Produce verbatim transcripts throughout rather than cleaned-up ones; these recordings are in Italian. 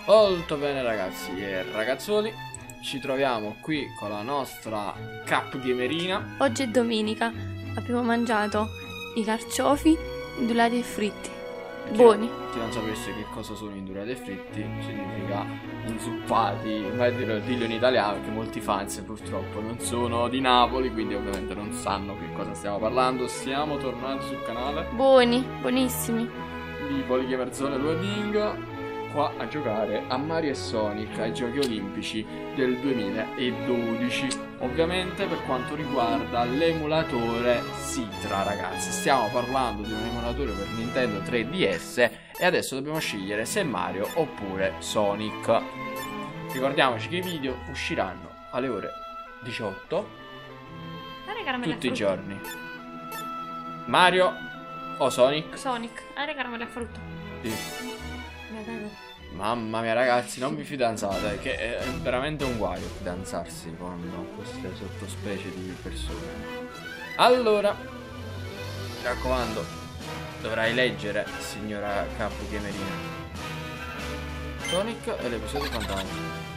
Molto bene ragazzi e ragazzuoli, ci troviamo qui con la nostra Cap Gamerina. Oggi è domenica, abbiamo mangiato i carciofi indulati e fritti, buoni. Se non sapesse che cosa sono indurati e fritti, significa inzuppati, vai a dirlo, dillo in italiano perché molti fans purtroppo non sono di Napoli, quindi ovviamente non sanno che cosa stiamo parlando. Siamo tornati sul canale Buoni, buonissimi. di Polygamerzone Loading, qua a giocare a Mario e Sonic ai giochi olimpici del duemiladodici, ovviamente per quanto riguarda l'emulatore Citra. Ragazzi, stiamo parlando di un emulatore per Nintendo tre D S e adesso dobbiamo scegliere se Mario oppure Sonic. Ricordiamoci che i video usciranno alle ore diciotto tutti i giorni. Mario o Sonic? Sonic, hai le caramelle a frutta? Sì. Mamma mia ragazzi, non vi fidanzate, che è veramente un guaio fidanzarsi con queste sottospecie di persone. Allora, mi raccomando, dovrai leggere, signora Cap Gamerina. Sonic e l'episodio fantasma.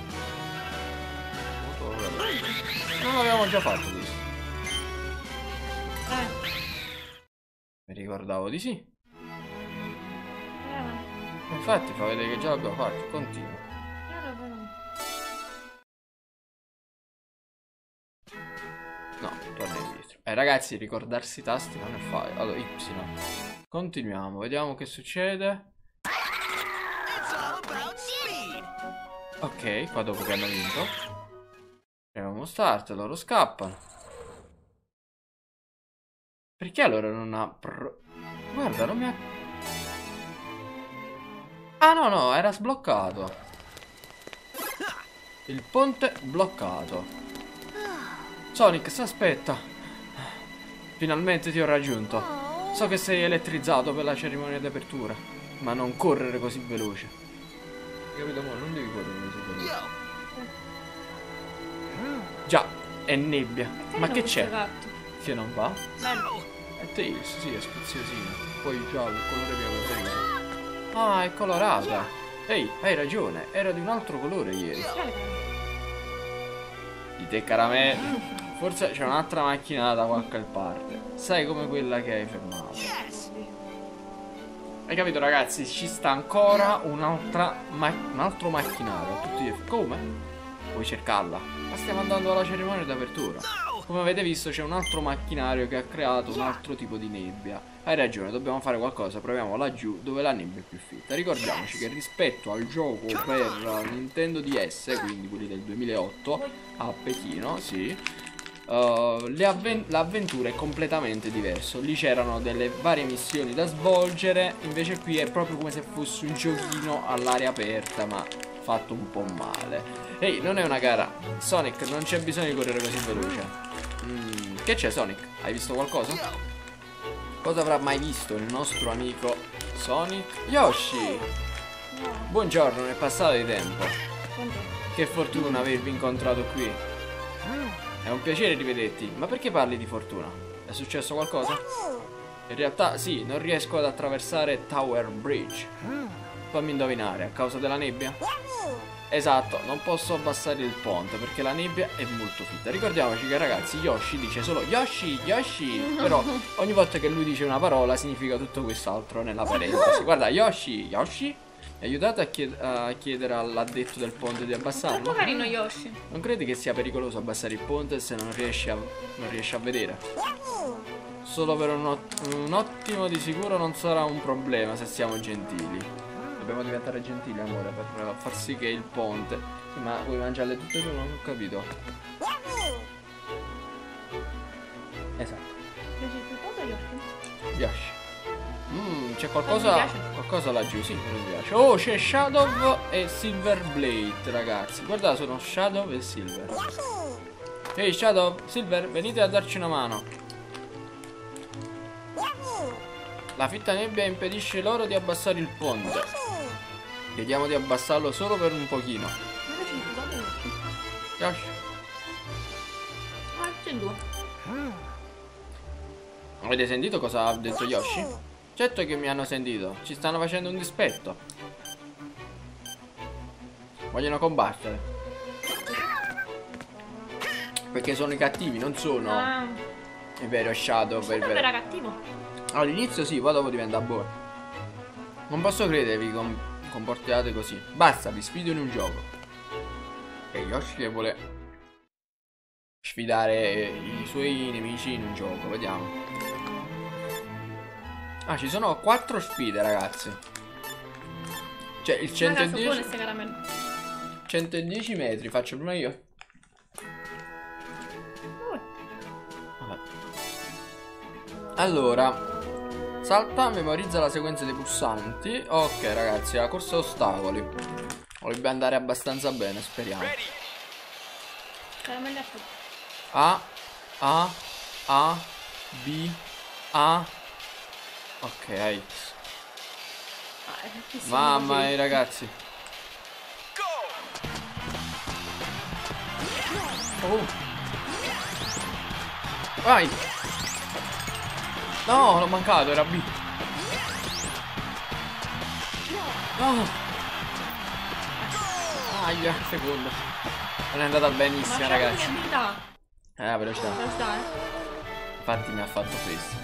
Non l'abbiamo già fatto questo. Eh. Mi ricordavo di sì. Infatti fa vedere che già l'abbiamo fatto, continua. No, torna indietro. Eh ragazzi, ricordarsi i tasti non è facile. Allora, Y. Continuiamo, vediamo che succede. Ok, qua dopo che hanno vinto. Premiamo start, loro scappano. Perché allora non ha... Pro... Guarda, non mi ha... Ah no no, era sbloccato. Il ponte bloccato. Sonic, si aspetta. Finalmente ti ho raggiunto. So che sei elettrizzato per la cerimonia di apertura, ma non correre così veloce. Capito amore? Non devi correre così veloce. Già, è nebbia. Ma che c'è? Che non va? È Tails, sì, è speziosino. Poi giallo, il colore mio preferito. Ah, è colorata. Ehi, hai ragione, era di un altro colore ieri. Di te caramelle. Forse c'è un'altra macchina da qualche parte. Sai, come quella che hai fermato. Hai capito ragazzi? Ci sta ancora un'altra ma un altro macchinario. Tutti... Come? Puoi cercarla. Ma stiamo andando alla cerimonia d'apertura. Come avete visto c'è un altro macchinario che ha creato un altro tipo di nebbia. Hai ragione, dobbiamo fare qualcosa. Proviamo laggiù dove la nebbia è più fitta. Ricordiamoci che rispetto al gioco per Nintendo D S, quindi quelli del duemilaotto a Pechino, sì, uh, l'avventura è completamente diversa. Lì c'erano delle varie missioni da svolgere, invece qui è proprio come se fosse un giochino all'aria aperta, ma fatto un po' male. Ehi, non è una gara. Sonic, non c'è bisogno di correre così veloce. Mm, che c'è Sonic? Hai visto qualcosa? Cosa avrà mai visto il nostro amico Sonic? Yoshi! Buongiorno, è passato di tempo. Che fortuna avervi incontrato qui. È un piacere rivederti. Ma perché parli di fortuna? È successo qualcosa? In realtà sì, non riesco ad attraversare Tower Bridge. Fammi indovinare, a causa della nebbia? Esatto, non posso abbassare il ponte perché la nebbia è molto fitta. Ricordiamoci che ragazzi, Yoshi dice solo Yoshi, Yoshi. Però ogni volta che lui dice una parola significa tutto quest'altro nella parentesi. Guarda, Yoshi, Yoshi, mi aiutate a, chied a chiedere all'addetto del ponte di abbassarlo? Troppo carino Yoshi. Non credi che sia pericoloso abbassare il ponte se non riesci a, non riesci a vedere? Solo per un, un attimo di sicuro non sarà un problema se siamo gentili. Dobbiamo diventare gentili, amore, per far sì che il ponte... Ma vuoi mangiarle tutte tu? Non ho capito. Esatto. Piace più cosa Yoshi? Yoshi. Mmm, c'è qualcosa... Qualcosa laggiù, sì, mi piace. Oh, c'è Shadow e Silver Blade, ragazzi. Guarda, sono Shadow e Silver. Ehi, hey, Shadow, Silver, venite a darci una mano. La fitta nebbia impedisce loro di abbassare il ponte. Vediamo di abbassarlo solo per un pochino. Yoshi. Ah, c'è due. Avete sentito cosa ha detto Yoshi? Certo che mi hanno sentito. Ci stanno facendo un dispetto. Vogliono combattere. Perché sono i cattivi, non sono Ah. i veri Shadow. Shadow Per era cattivo. All'inizio sì, poi dopo diventa buono. Non posso credere vi com comportiate così. Basta, vi sfido in un gioco. E Yoshi che vuole sfidare i suoi nemici in un gioco, vediamo. Ah, ci sono quattro sfide, ragazzi. Cioè il centodieci centodieci metri, faccio prima io. Vabbè. Allora, salta, memorizza la sequenza dei pulsanti. Ok, ragazzi, la corsa a ostacoli. Dovrebbe andare abbastanza bene, speriamo. A, A, A, B, A. Ok. Mamma mia, ragazzi. Oh. Vai. No, l'ho mancato, era B. No. Aia, secondo. Non è andata benissimo, ma ragazzi. Velocità. Eh, velocità. Velocità, eh. Infatti mi ha fatto questo.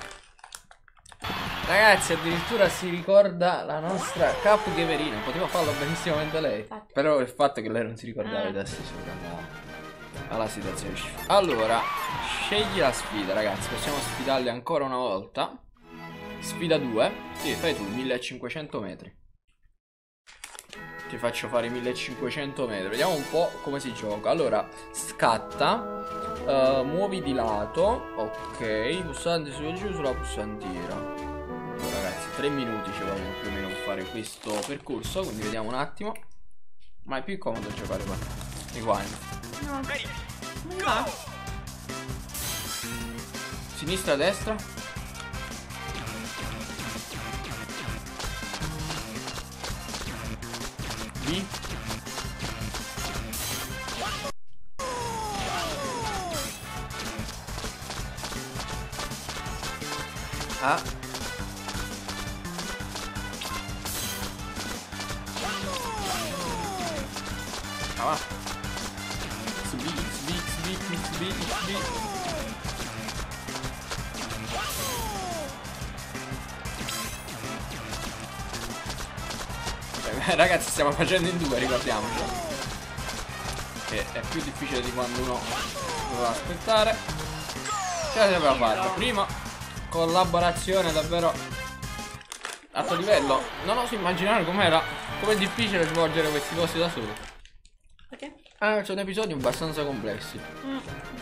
Ragazzi, addirittura si ricorda la nostra Cap Gamerina. Poteva farlo benissimamente lei. Infatti. Però il fatto è che lei non si ricordava Ah. i tasti sopra alla, alla situazione. Allora, scegli la sfida, ragazzi. Possiamo sfidarli ancora una volta. Sfida due. Sì, fai tu, millecinquecento metri. Ti faccio fare millecinquecento metri. Vediamo un po' come si gioca. Allora, scatta. Uh, muovi di lato. Ok. Pulsante su e giù sulla pulsantiera. Allora, ragazzi, tre minuti ci vogliono più o meno per fare questo percorso. Quindi vediamo un attimo. Ma è più comodo giocare qua. I guanti. No. Non va. Sinistra, destra. B. A. Ah, va. X B, X B, X B, X B, X B. Eh, ragazzi, stiamo facendo in due, ricordiamoci. Che è più difficile di quando uno doveva aspettare. Ce l'aveva fatta. Prima collaborazione davvero alto livello. Non oso immaginare com'era, com'è difficile svolgere questi cosi da solo. Perché? Eh, sono episodi abbastanza complessi. Mm.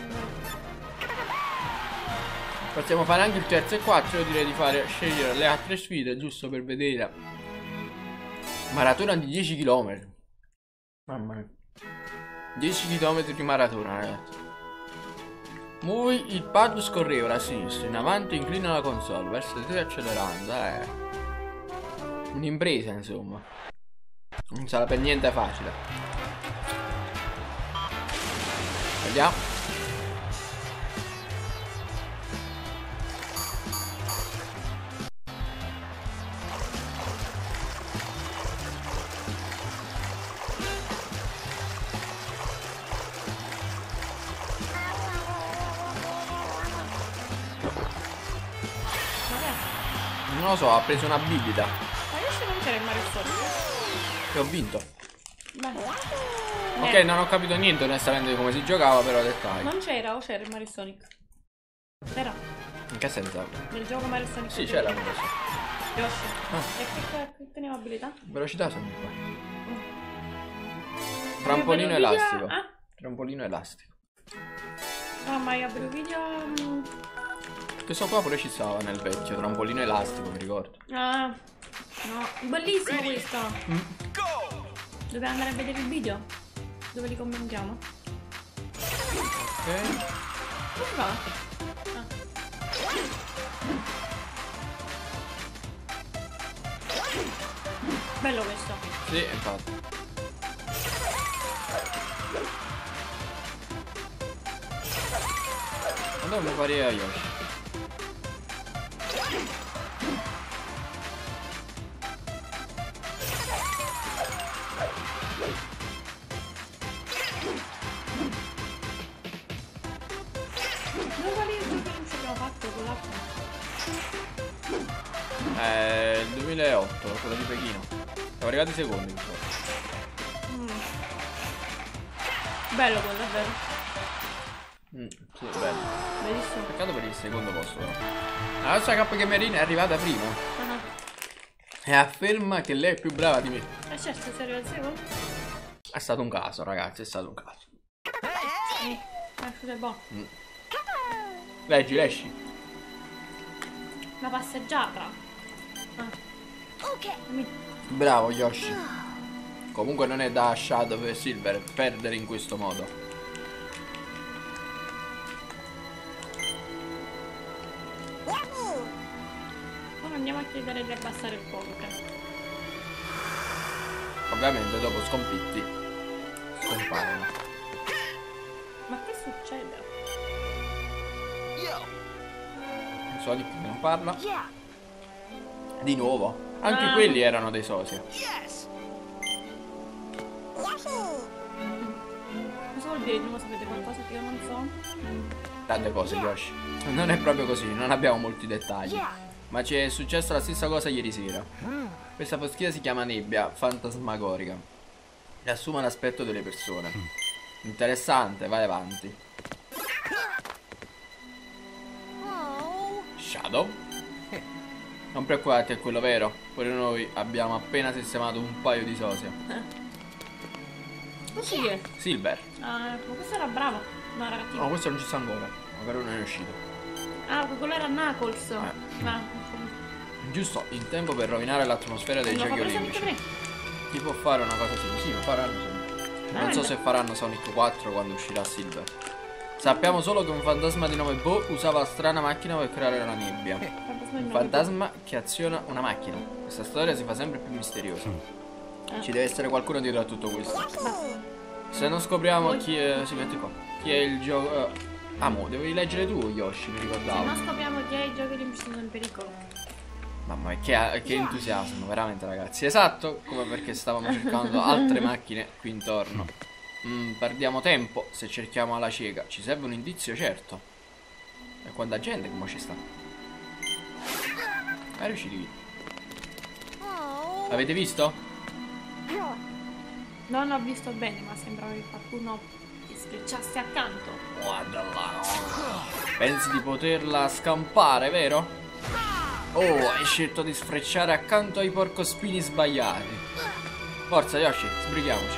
Possiamo fare anche il terzo e quattro. Io direi di fare scegliere le altre sfide, giusto per vedere. Maratona di dieci chilometri. Mamma mia. dieci chilometri di maratona, ragazzi. Muovi il pad scorrevole a sinistra, in avanti inclina la console, verso di te accelerando, eh. Un'impresa, insomma. Non sarà per niente facile. Vediamo. Non lo so, ha preso una bibita. Ma io se non c'era il Mario Sonic. E ho vinto. Beh. Ok, Eh, non ho capito niente onestamente di come si giocava, però dettagli. Non c'era o c'era il Mario Sonic? C'era. In che senso? Nel gioco Mario Sonic. Sì, c'era una cosa. Yoshi. Ah. E che, che teneva abilità? Velocità sono qua. Mm. Trampolino Io vedo elastico. video- Ah? Trampolino elastico. Ah, ma io vedo video. mm. Questo qua pure ci stava nel vecchio, trampolino elastico, mi ricordo. Ah. No, bellissimo questo. Mm. Dove andare a vedere il video? Dove li commentiamo? Ok. Come va? Ah. Bello questo. Sì, infatti. Allora mi pare a Yoshi. duemilaotto, quella di Pechino. Siamo arrivati secondi. Mm. Bello quello, è vero. Mm, sì, bello. Bellissimo. Peccato per il secondo posto però. La nostra K Gamerina è arrivata prima. Uh-huh. E afferma che lei è più brava di me. Eh certo, sei arrivato secondo. È stato un caso, ragazzi, è stato un caso. Eh, è buono. Mm. Leggi, leggi. La passeggiata. Ah. Ok. Bravo Yoshi. Comunque non è da Shadow e Silver perdere in questo modo. Ora andiamo a chiedere di abbassare il fuoco. Ovviamente dopo sconfitti scompaiono. Ma che succede? Il Sonic che non parla. Di nuovo. Anche Ah. quelli erano dei sosia. Cosa vuol dire? Non sapete qualcosa che io non so? Tante cose, Yoshi. Non è proprio così, non abbiamo molti dettagli. Ma ci è successa la stessa cosa ieri sera. Questa foschia si chiama nebbia fantasmagorica e assume l'aspetto delle persone. Interessante, vai avanti. Shadow? Non preoccuparti, è quello vero. Pure noi abbiamo appena sistemato un paio di sosia. Così è. Silver. Ah, ma questo era bravo. No, era cattivo. No, questo non ci sta ancora. Magari non è uscito. Ah, quello era Knuckles. Eh. Ah, Giusto in tempo per rovinare l'atmosfera dei non giochi fa presa olimpici. Sonic Chi può fare una cosa simile? Sì, lo faranno Sonic. Non so se faranno Sonic quattro quando uscirà Silver. Sappiamo solo che un fantasma di nome Bo usava la strana macchina per creare la nebbia. tre. Un fantasma che aziona una macchina. Questa storia si fa sempre più misteriosa. Ci deve essere qualcuno dietro a tutto questo. Se non scopriamo chi è... si mette qua. Chi è il gioco... Uh... Ah, mo, devi leggere tu, Yoshi, mi Se ricordavo. non scopriamo chi è i giochi olimpici sono in pericolo. Mamma mia, che, che entusiasmo, veramente ragazzi. Esatto, come perché stavamo cercando altre macchine qui intorno. Mm, perdiamo tempo se cerchiamo alla cieca. Ci serve un indizio certo. E quanta gente come ci sta. È riusciti qui. L'avete visto? Non ho visto bene, ma sembrava che qualcuno ti sfrecciasse accanto. Guarda là. Pensi di poterla scampare, vero? Oh, hai scelto di sfrecciare accanto ai porcospini sbagliati. Forza Yoshi, sbrighiamoci.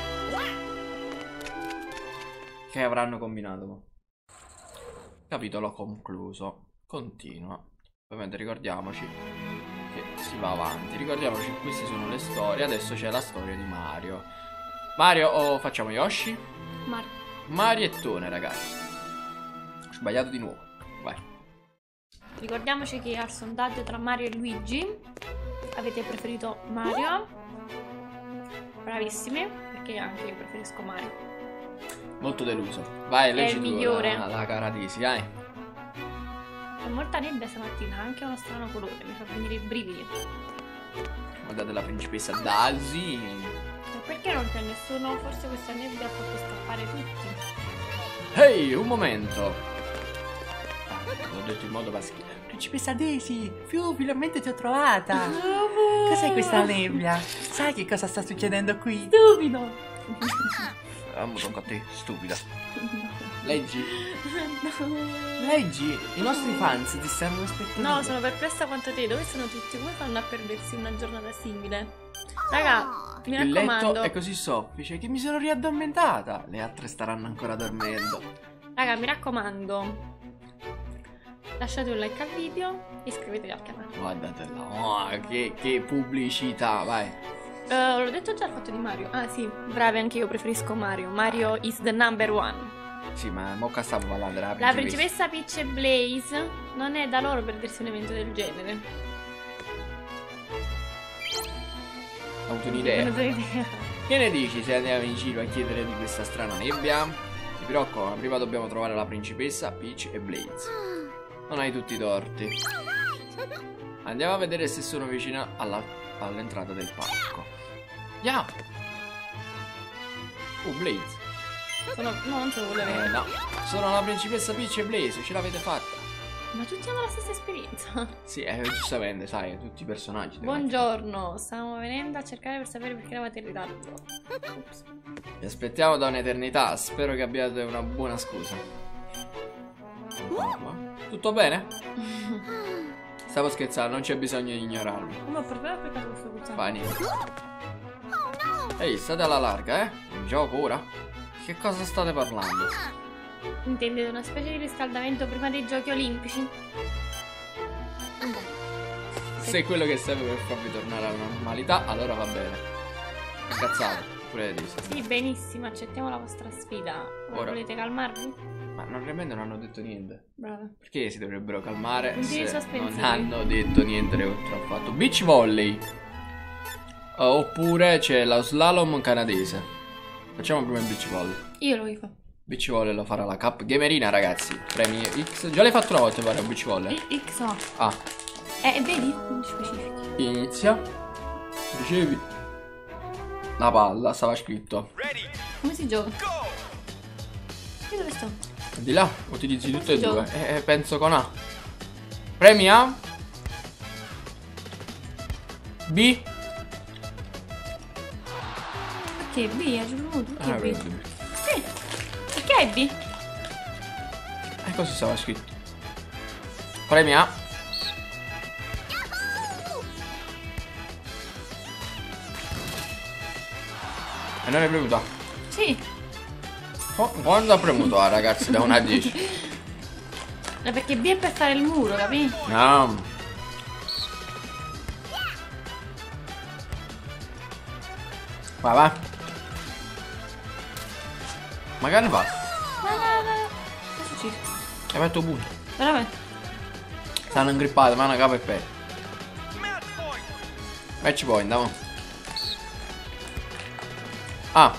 Che avranno combinato? Mo? Capitolo concluso. Continua. Ovviamente ricordiamoci che si va avanti. Ricordiamoci che queste sono le storie. Adesso c'è la storia di Mario. Mario o facciamo Yoshi? Mario. Mariettone, ragazzi. Ho sbagliato di nuovo. Vai. Ricordiamoci che al sondaggio tra Mario e Luigi avete preferito Mario. Bravissimi, perché anche io preferisco Mario. Molto deluso. Vai, leggi il tu migliore. la, la caratesi, vai. C'è molta nebbia stamattina, anche uno strano colore, mi fa venire i brividi. Guardate la principessa Daisy. Ma perché non c'è nessuno? Forse questa nebbia ha fatto scappare tutti. Ehi, hey, un momento. Ah, l'ho detto in modo maschile. Principessa Daisy, Fiu, finalmente ti ho trovata. Cos'è questa nebbia? Sai che cosa sta succedendo qui? Stupido! Amo tocca a te, stupida. Leggi. No. Leggi. I nostri fans ti stanno aspettando. No, sono perplessa quanto te. Dove sono tutti? Come fanno a perdersi una giornata simile? Raga, mi Il raccomando. letto è così soffice che mi sono riaddormentata. Le altre staranno ancora dormendo. Raga, mi raccomando. Lasciate un like al video e iscrivetevi al canale. Guardate là. Oh, che, che pubblicità, vai. Uh, l'ho detto già il fatto di Mario. Ah sì, bravi, anche io preferisco Mario. Mario is the number one. Sì, ma mocca stavo parlando della La principessa. principessa Peach e Blaze non è da loro perdersi un evento del genere. Ho avuto un'idea. Non ho idea. Che ne dici se andiamo in giro a chiedere di questa strana nebbia? Ti preoccupa, ma prima dobbiamo trovare la principessa, Peach e Blaze. Non hai tutti i torti. Andiamo a vedere se sono vicina all'entrata del parco. Andiamo! Oh, Blaze. Sono, no, non sono quelle Eh, vere. no. Sono la principessa Peach e Blaze, ce l'avete fatta. Ma tutti hanno la stessa esperienza. Sì, eh, giustamente, sai, tutti i personaggi. Buongiorno, stavamo venendo a cercare per sapere perché eravate in ritardo. Ops. Vi aspettiamo da un'eternità, spero che abbiate una buona scusa. Tutto bene? Stavo scherzando, non c'è bisogno di ignorarmi. Ma per me per caso questo pulsante? Fai niente. Ehi, state alla larga, eh? In gioco ora? Che cosa state parlando? Intendete una specie di riscaldamento prima dei giochi olimpici? Se è quello che serve per farvi tornare alla normalità, allora va bene. Cazzate, pure di Sì, benissimo, accettiamo la vostra sfida. Ora. Volete calmarvi? Ma non realmente non hanno detto niente. Bravo. Perché si dovrebbero calmare Punti se sospensivi. non hanno detto niente oltre al fatto. Beach volley. Uh, oppure c'è lo slalom canadese. Facciamo prima il beach volley. Io lo voglio fare. Beach volley lo farà la Cup Gamerina, ragazzi. Premi X. Già l'hai fatto una volta fare il beach volley? I- X no. Ah, Eh, vedi? Non specifichi. inizia. Ricevi la palla, stava scritto. Come si gioca? Io dove sto? Di là, utilizzi tutte e Gioco. due. Eh, penso con A. Premi A. B. Perché B? Ha giocato tu? Perché Ah, B? vedi. Sì. Perché è B? E così stava scritto. Premi A. E non è premuto A. Sì. Oh, quando ha premuto A, ragazzi, da una a dieci? No, perché B è per fare il muro, capi? No. Va, va. Ma che ne fa? No, no, no. Cosa succede? Hai fatto punto. Veramente? Stanno ingrippate, mano, capo e piede. Match point, andiamo. Ah,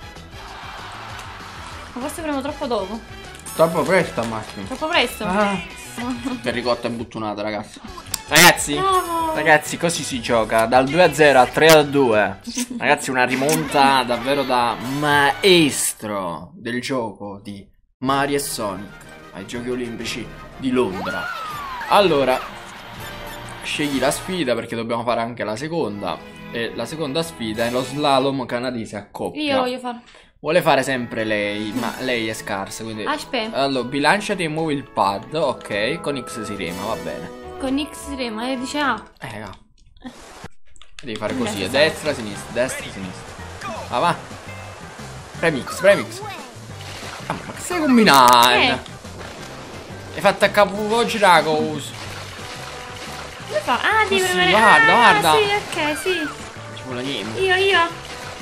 Ma forse premo troppo dopo. troppo presto al massimo. Troppo presto? Ah. Che ricotta imbuttunata, ragazzi. Ragazzi, Bravo. ragazzi, così si gioca. Dal due a zero a tre a due. Ragazzi, una rimonta davvero da maestro del gioco di Mario e Sonic ai Giochi Olimpici di Londra. Allora, scegli la sfida perché dobbiamo fare anche la seconda. E la seconda sfida è lo slalom canadese a coppia. Io voglio fare. Vuole fare sempre lei, ma lei è scarsa, quindi... Aspetta. Allora, bilanciati e muovi il pad, ok, con X si rema, va bene. Con X rema e dice A. Eh, va. Devi fare così, a destra, sinistra, destra, sinistra. Va, va. Premi X, premi X. Ah, ma che stai combinando? Eh. Hai fatto a capo girare cosa? Come fa? Ah, devi Sì, premere. guarda, ah, guarda. Sì, ok, sì. Ci vuole niente. Io, io.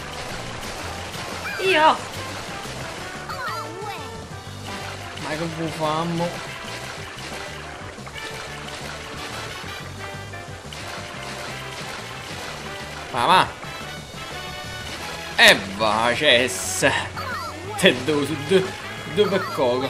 Io. Ma che bufammo? Ma va. E va, cessa. Te due su due. Due per coco.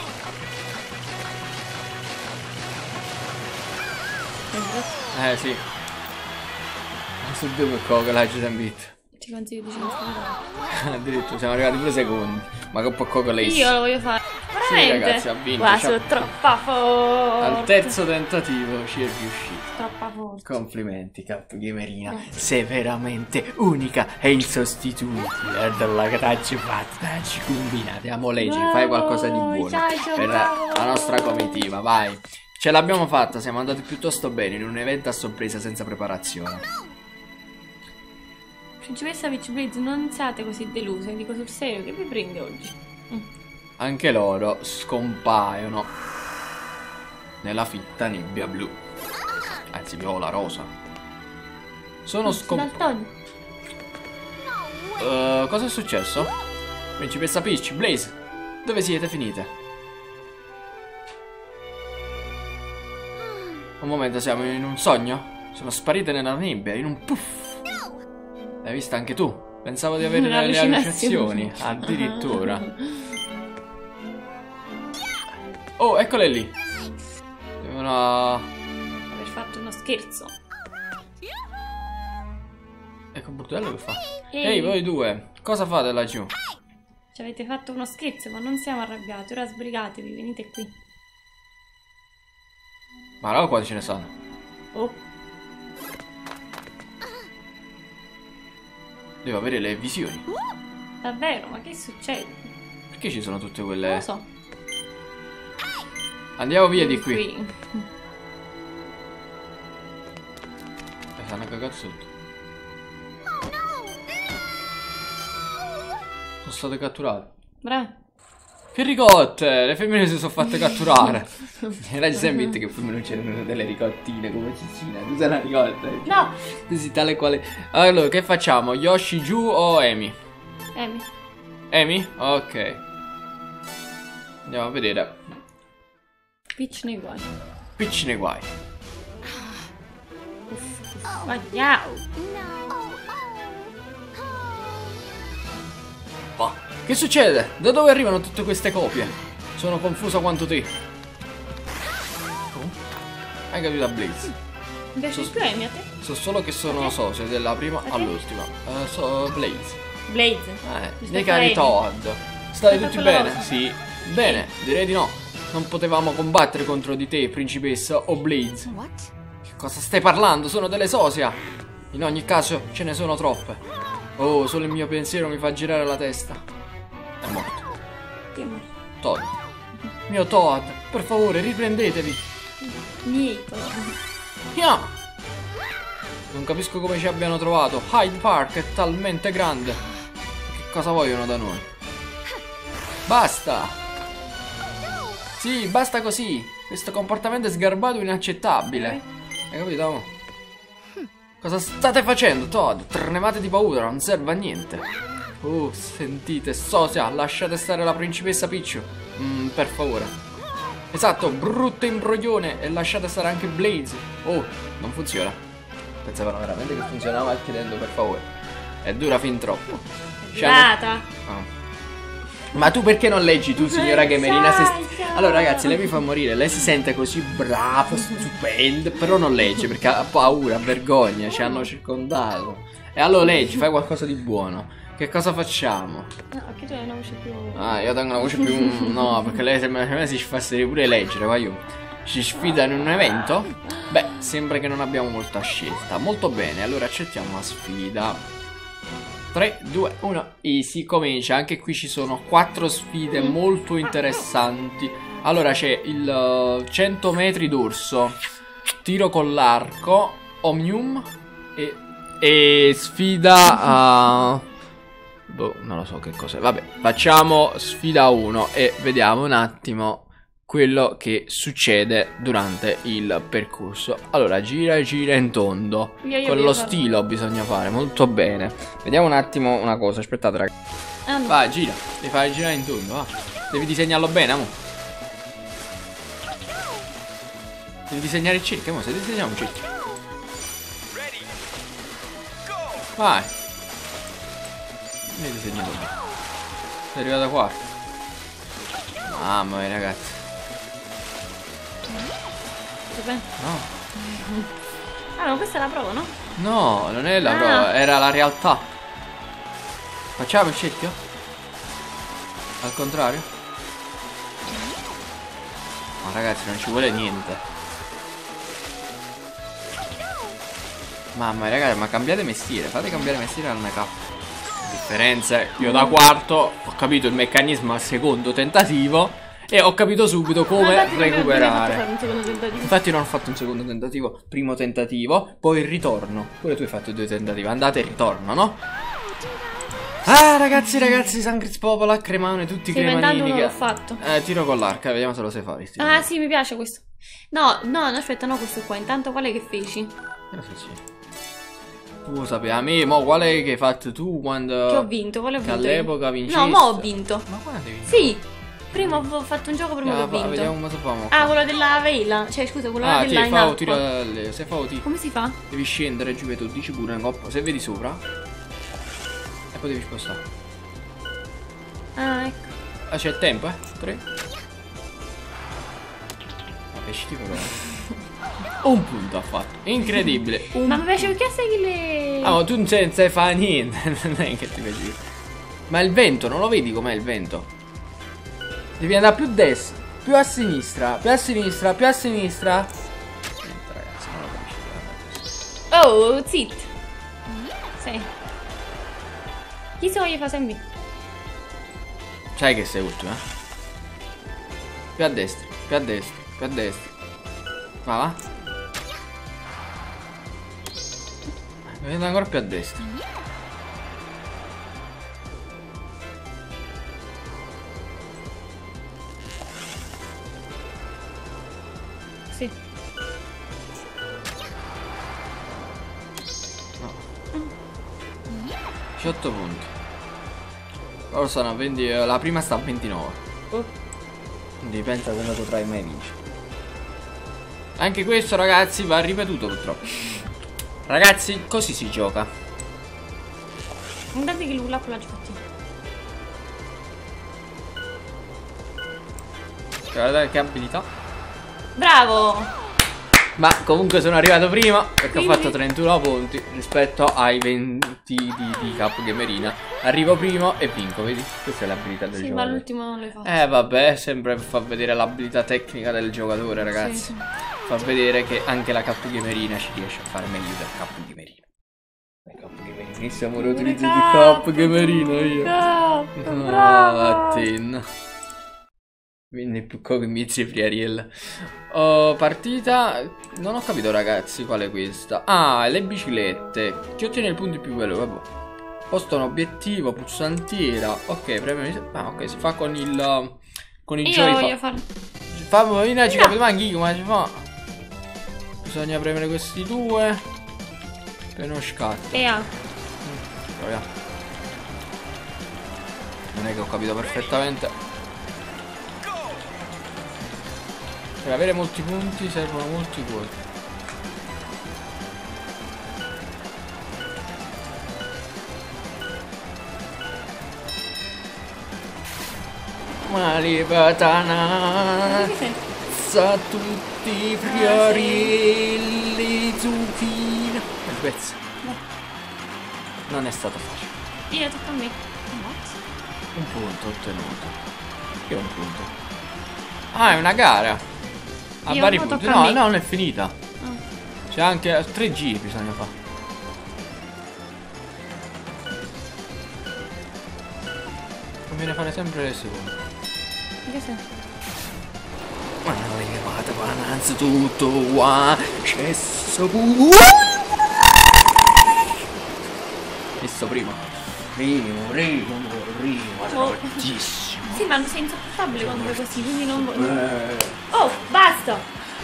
Eh sì. Su due per coco l'hai già sentito. Ti consiglio di cinque. Addirittura siamo arrivati pure secondi. Ma che po' coco lei. Io lo voglio fare. Sì, Veramente? ragazzi, ha vinto. Qua Ci ha- sono troppa forte. Al terzo tentativo ci è riuscito. Troppa forte. Complimenti, Cap Gamerina. Sei veramente unica e insostituibile. Dalla graccia fatta, ci combinate. Amo legge, fai qualcosa di buono Dai, ciao, per bravo. la nostra comitiva, vai. Ce l'abbiamo fatta, siamo andati piuttosto bene in un evento a sorpresa senza preparazione. Principessa Witchblade, non siate così deluse. Dico sul serio, che vi prende oggi? Mm. Anche loro scompaiono nella fitta nebbia blu. Anzi, viola rosa. Sono scomparsi. Daltoni. Uh, cosa è successo? Principessa Peach, Blaze, dove siete finite? Un momento, siamo in un sogno? Sono sparite nella nebbia, in un puff. L'hai vista anche tu? Pensavo di avere le allucinazioni. Addirittura. Oh, eccole lì. Devono... Aver fatto uno scherzo. Ecco il bordello che fa. Ehi. Ehi, voi due, cosa fate laggiù? Ci avete fatto uno scherzo, ma non siamo arrabbiati. Ora sbrigatevi, venite qui. Ma allora quanti ce ne stanno? Oh. Devo avere le visioni. Davvero? Ma che succede? Perché ci sono tutte quelle... Non lo so. Andiamo via di qui. Qui. Eh, stanno cagati sotto. Sono state catturate. Bravo. Che ricotte! Le femmine si sono fatte catturare. Era sempre che poi non c'erano delle ricottine come Cicina. Tu sei una ricotta. No! Tu sei tale quale. Allora, che facciamo? Yoshi giù o Amy? Amy. Amy? Ok. Andiamo a vedere. Peach nei guai. Peach nei guai. Andiamo. Oh, che succede? Da dove arrivano tutte queste copie? Sono confuso quanto te. Oh, hai capito, Blaze? Mi piace So- più Amy a te? So solo che sono socio della prima Ok. all'ultima. Eh, so Blaze. Blaze. Eh, Rispetto dei a cari Amy. Toad. State Rispetto tutti alla bene? rosa. Sì. Bene, direi di no. Non potevamo combattere contro di te, principessa o Blaze. Che cosa stai parlando? Sono delle sosia. In ogni caso, ce ne sono troppe. Oh, solo il mio pensiero mi fa girare la testa. È morto. Dimmi. Toad. Mio Toad, per favore, riprendetevi. Niente. Yeah. Non capisco come ci abbiano trovato. Hyde Park è talmente grande. Che cosa vogliono da noi? Basta. Sì, basta così. Questo comportamento è sgarbato e inaccettabile. Hai capito? Mo? Cosa state facendo, Toad? Tremate di paura, non serve a niente. Oh, sentite, sosia, lasciate stare la principessa Peach. Mm, per favore. Esatto, brutto imbroglione. E lasciate stare anche Blaze. Oh, non funziona. Pensavano veramente che funzionava chiedendo per favore. È dura fin troppo. Data. Ah. Ma tu perché non leggi tu, signora Gamerina? Se st- allora ragazzi, lei mi fa morire. Lei si sente così brava, stupenda, però non legge perché ha paura, ha vergogna. Ci hanno circondato. E allora leggi, fai qualcosa di buono. Che cosa facciamo? No, che tu hai una voce più... Ah, io tengo una voce più... No, perché lei sembra che si facesse pure leggere, vai io. Ci sfida in un evento? Beh, sembra che non abbiamo molta scelta. Molto bene, allora accettiamo la sfida. tre, due, uno, easy, comincia. Anche qui ci sono quattro sfide molto interessanti. Allora c'è il uh, cento metri d'orso, tiro con l'arco, omnium e, e sfida a... boh, non lo so che cos'è. Vabbè, facciamo sfida uno e vediamo un attimo quello che succede durante il percorso. Allora, gira e gira in tondo. Io- io Con voglio lo farlo. stilo bisogna fare, molto bene. Vediamo un attimo una cosa, aspettate ragazzi. Ah, no. Vai, gira, devi fare girare in tondo, va. Devi disegnarlo bene, amo. Devi disegnare il cerchio, amo, se disegniamo un cerchio. Vai. Devi disegnarlo bene. Sei arrivato qua. Mamma mia ragazzi. Sto bene. No. Ah, ma questa è la prova, no? No, non è la Ah. prova, era la realtà. Facciamo il cerchio? Al contrario? Ma ragazzi, non ci vuole niente. Mamma ragazzi, ma cambiate mestiere, fate cambiare mestiere al make up. Differenze, io da quarto ho capito il meccanismo al secondo tentativo e ho capito subito come Ah, infatti, come- come hai fatto a fare recuperare. un secondo tentativo? Infatti non ho fatto un secondo tentativo, primo tentativo, poi il ritorno. Pure tu hai fatto due tentativi, andate e ritorno, no? Ah ragazzi, ragazzi, San Crispopola, Cremone, tutti i Sì, ma intanto cremanini uno che... l'ho fatto. Eh, tiro con l'arca, vediamo se lo sai fare. sti- Ah, sì, mi piace questo. No, no, no, aspetta, no, questo qua. Intanto qual è che feci? Eh, sì, sì. Tu lo sapevi, a me, mo qual è che hai fatto tu quando... Che ho vinto, quale ho Che vinto? all'epoca io? vincesti. No, mo ho vinto. Ma quando hai vinto? Sì, prima ho fatto un gioco, prima Ah, l'ho va, vinto. vediamo come si fa. mo. Ah, quello della vela. Cioè, scusa, quello Ah, della ti in fa acqua. tira le- se fa ti. Come si fa? Devi scendere giù, vedo, dici pure in coppa. Se vedi sopra. E poi devi spostare. Ah, ecco. Ah, c'è il tempo, eh? tre. Ma pesci tipo però. Un punto ha fatto. Incredibile. Un... Ma mi piace perché sai che le... Ah, ma tu non sai, non sai fare niente. Non è che ti piace. Ma il vento, non lo vedi com'è il vento? Devi andare più a destra, più a sinistra, più a sinistra, più a sinistra. Oh, zit. Sì. Chi se voglio fare sempre? Sai che sei ultimo, eh? Più a destra, più a destra, più a destra. Va, va. Vedete ancora più a destra. Sì. No. diciotto punti. Loro sono a venti. La prima sta a ventinove. Oh. Quindi pensa se lo potrai mai vincere. Anche questo, ragazzi, va ripetuto purtroppo. Ragazzi, così si gioca. Guardate che l'Ulap l'ha già fatto. Guardate che abilità. Bravo! Ma comunque sono arrivato prima perché Quindi? ho fatto trentuno punti rispetto ai venti di, di Cup Gamerina. Arrivo primo e vinco, vedi? Questa è l'abilità del Sì, giocatore. ma l'ultimo non l'hai fatto. Eh vabbè, sempre per far vedere l'abilità tecnica del giocatore, ragazzi. Sì, sì. Far vedere che anche la Cup Gamerina ci riesce a fare meglio del Cup Gamerina. La Cup Gamerina, siamo rotoliti di Cup Gamerina io. No, No, bravo! Attin. Quindi più come Mizzi e Friariel. Oh, partita. Non ho capito, ragazzi, qual è questa. Ah, le biciclette. Chi ottiene i punti più veloci? Vabbè. Posta un obiettivo, pulsantiera. Ok, premere. Ah, ok, si fa con il. Con il Io joypad. voglio fare. Fa, io ci No. capito anche come si fa. Bisogna premere questi due. Per non scatto. E A. Proviamo. Non è che ho capito perfettamente. Per avere molti punti servono molti cuori. Malipatana sa tutti i fiorelli zucchine. Il pezzo. Non è stato facile. Io tocca a me. Un punto ottenuto. Che è un punto? Ah, è una gara. A Io vari non punti. tocca a No, me. no, non è finita. Ah. C'è anche tre giri bisogna fare. Conviene fare sempre le seconde. Che sei? Ma non è arrivata qua innanzitutto qua. C'è saputo. Messo prima. Primo, primo, primo. Oh. Tantissimo. Sì, ma sei insopportabile quando fai così, quindi non voglio. Eh. Oh, basta!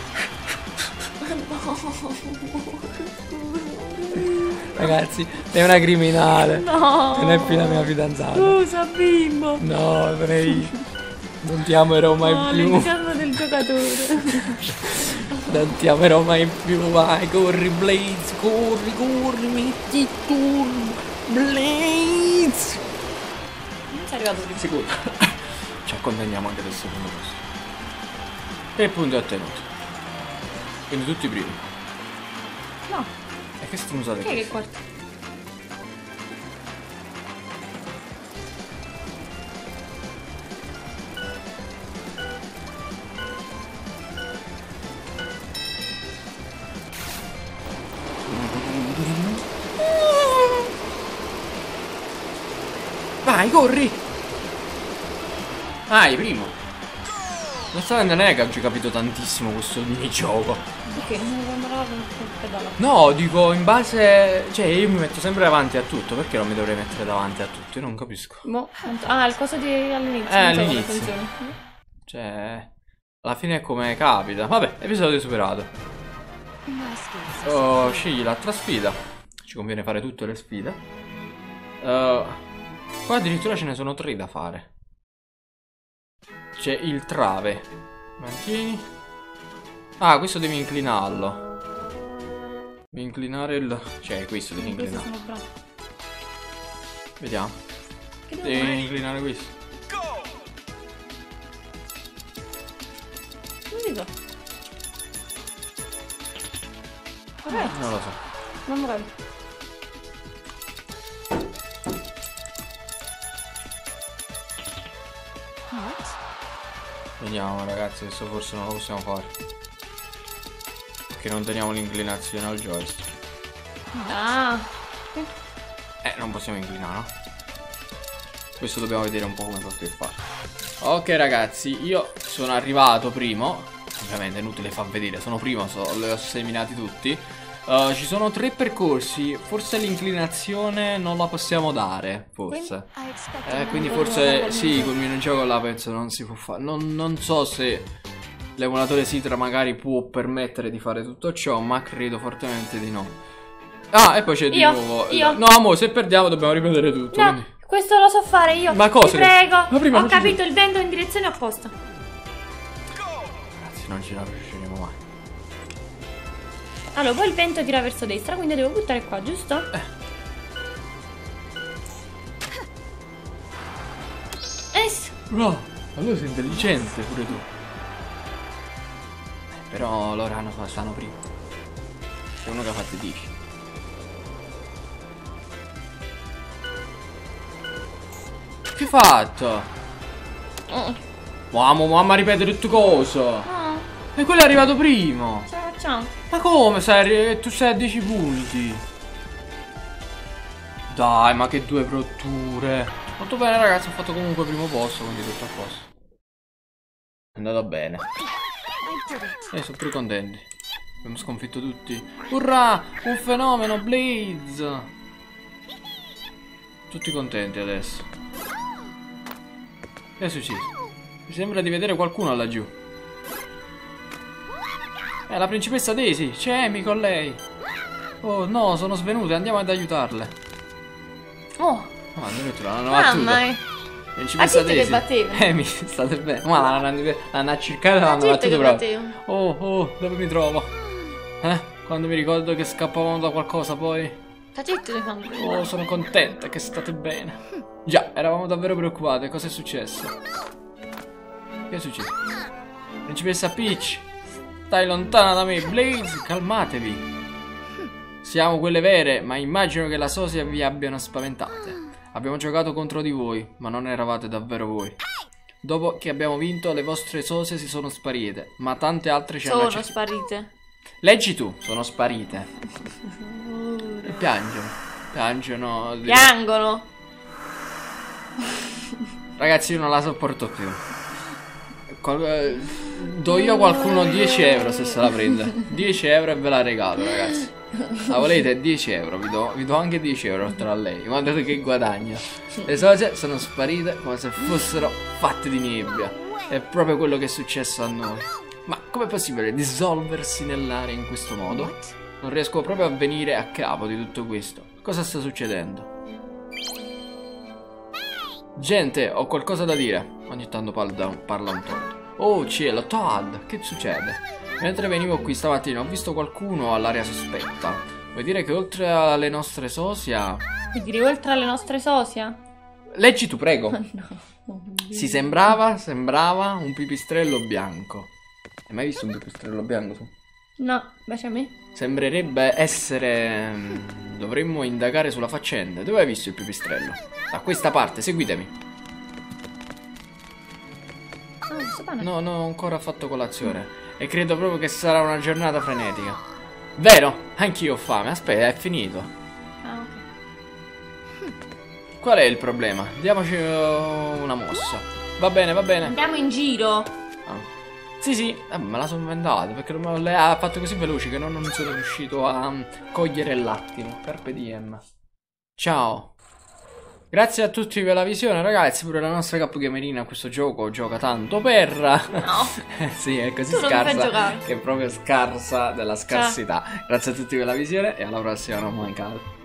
Ragazzi, è una criminale. No! Non è più la mia fidanzata. Scusa, bimbo! No, Frey. Non ti amerò mai Oh, più. l'entusiasmo del giocatore. Non ti amerò mai più. Vai, corri, Blaze. Corri, corri, metti turbo. Blaze. Non sei arrivato prima. Sicuro. Ci accontentiamo anche del secondo posto. Tre punti ottenuti. Quindi tutti i primi. No, E che strunzate che è che è quarto? Vai, corri. Vai, primo. Onestamente non è che oggi ho capito tantissimo questo minigioco. Perché non devo andare avanti con il pedale? No, dico in base. Cioè, io mi metto sempre davanti a tutto. Perché non mi dovrei mettere davanti a tutto? Io non capisco. Mo, ah, il coso di all'inizio. Eh, non so come all'inizio. funziona. Cioè. Alla fine è come capita. Vabbè, episodio superato. Oh, scegli l'altra sfida. Ci conviene fare tutte le sfide. Uh, qua addirittura ce ne sono tre da fare. C'è il trave. Mantieni. Ah, questo devi inclinarlo. Devi inclinare il. Cioè, questo devi Questi inclinare. sono bravi. Vediamo. Che devo Devi fare? inclinare questo. Non mi so. Vabbè, Non lo so. non bravi. Vediamo, ragazzi, adesso forse non lo possiamo fare. Perché non teniamo l'inclinazione al joystick. Ah. Eh, non possiamo inclinare, no? Questo dobbiamo vedere un po' come poter fare. Ok ragazzi, io sono arrivato primo. Ovviamente è inutile far vedere, sono primo, so, li ho seminati tutti. Uh, ci sono tre percorsi. Forse l'inclinazione non la possiamo dare. Forse eh, quindi forse sì, col minigioco là penso non si può fare. Non, non so se l'emulatore Citra magari può permettere di fare tutto ciò, ma credo fortemente di no. Ah, e poi c'è di io, nuovo io. No amore, se perdiamo dobbiamo ripetere tutto, No, quindi... questo lo so fare io. Ma cosa? Ti prego. Ma prima Ho non ci- capito il vento in direzione opposta. Ragazzi, non ce la riusciremo mai. Allora, poi il vento tira verso destra, quindi devo buttare qua, giusto? Eh. Es. No, allora sei intelligente pure tu. Eh, però loro hanno, stanno prima. C'è uno che ha fatto dieci. Che hai fatto? Oh. Mamma, mamma, ripetere tutte cose. Oh, E quello è arrivato primo. ce la facciamo. Ma come sei? Tu sei a dieci punti. Dai, ma che due brutture. Molto bene ragazzi, ho fatto comunque primo posto, quindi tutto a posto. È andato bene. E sono pure contenti. Abbiamo sconfitto tutti. Urrà! Un fenomeno, Blaze! Tutti contenti adesso. Che è successo? Mi sembra di vedere qualcuno laggiù. È la principessa Daisy, c'è Amy con lei. Oh no, sono svenute, andiamo ad aiutarle. Oh, Ah, addirittura l'hanno mamma battuta. mia. Principessa Ha detto che Daisy. batteva. Amy, state bene. Ma l'hanno l'hanno cercata e Ha l'hanno detto battuta che proprio. batteva. Oh, oh, dove mi trovo? Eh? Quando mi ricordo che scappavamo da qualcosa poi. Ha detto di fare. Oh, sono contenta che state bene. Già, eravamo davvero preoccupate. Cosa è successo? Che è successo? Principessa Peach, stai lontana da me. Blaze, calmatevi. Siamo quelle vere, ma immagino che la sosia vi abbiano spaventate. Abbiamo giocato contro di voi, ma non eravate davvero voi. Dopo che abbiamo vinto, le vostre sosie si sono sparite, ma tante altre ci hanno Sono accettato. sparite. Leggi tu, sono sparite. E piangono. Piangono. Piangono. Ragazzi, io non la sopporto più. Qual- eh, Do io a qualcuno dieci euro se se la prende. dieci euro e ve la regalo, ragazzi. La volete? dieci euro. Vi do, vi do anche dieci euro oltre a lei. Guardate che guadagna. Le socie sono sparite come se fossero fatte di nebbia. È proprio quello che è successo a noi. Ma com'è possibile dissolversi nell'aria in questo modo? Non riesco proprio a venire a capo di tutto questo. Cosa sta succedendo? Gente, ho qualcosa da dire. Ogni tanto parla, parla un Todd. Oh cielo, Todd, che succede? Mentre venivo qui stamattina ho visto qualcuno all'aria sospetta. Vuoi dire che oltre alle nostre sosia... Vuoi dire oltre alle nostre sosia? Leggi tu, prego. No. Si sembrava, sembrava un pipistrello bianco. Hai mai visto un pipistrello bianco tu? No, invece a me. Sembrerebbe essere... Dovremmo indagare sulla faccenda. Dove hai visto il pipistrello? Da questa parte, seguitemi. Ah, questo pane. No, no, ho ancora fatto colazione. E credo proprio che sarà una giornata frenetica. Vero? Anch'io ho fame. Aspetta, è finito. Ah, ok. Qual è il problema? Diamoci uh, una mossa. Va bene, va bene. Andiamo in giro. Ah. Sì, sì, eh, me la sono inventata perché non me- lei ha fatto così veloce che non, non sono riuscito a um, cogliere l'attimo. Carpe diem. Ciao. Grazie a tutti per la visione, ragazzi. Pure la nostra capgamerina a questo gioco gioca tanto per... No. Sì, è così Tu non mi fai scarsa giocare. che è proprio scarsa della scarsità. Grazie a tutti per la visione e alla prossima, non mancate.